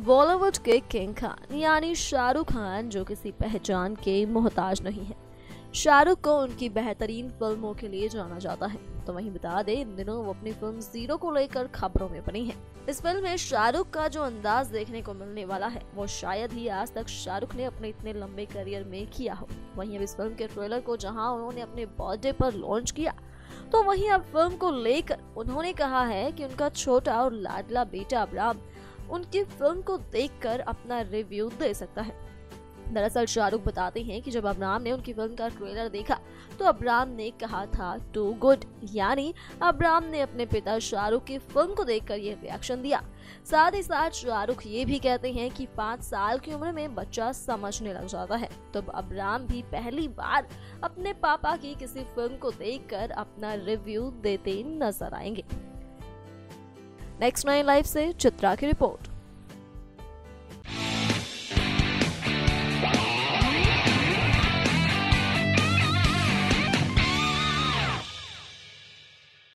बॉलीवुड के किंग खान यानी शाहरुख खान जो किसी पहचान के मोहताज नहीं है। शाहरुख को उनकी बेहतरीन फिल्मों के लिए जाना जाता है। तो वहीं बता दें, इन दिनों वो अपनी फिल्म जीरो को लेकर खबरों में बनी है। इस फिल्म में शाहरुख का जो अंदाज देखने को मिलने वाला है वो शायद ही आज तक शाहरुख ने अपने इतने लंबे करियर में किया हो। वहीं अब इस फिल्म के ट्रेलर को जहां उन्होंने अपने बर्थडे पर लॉन्च किया, तो वहीं अब फिल्म को लेकर उन्होंने कहा है कि उनका छोटा और लाडला बेटा अब्राम उनकी फिल्म को देखकर अपना रिव्यू दे सकता है। दरअसल शाहरुख बताते हैं कि जब अब्राम ने उनकी फिल्म का ट्रेलर देखा तो अब्राम ने कहा था टू गुड, यानी अब्राम ने अपने पिता शाहरुख की फिल्म को देखकर ये रिएक्शन दिया। साथ ही साथ शाहरुख ये भी कहते हैं कि 5 साल की उम्र में बच्चा समझने लग जाता है। तो अब्राम भी पहली बार अपने पापा की किसी फिल्म को देखकर अपना रिव्यू देते नजर आएंगे। नेक्स्ट 9 लाइव से चित्रा की रिपोर्ट।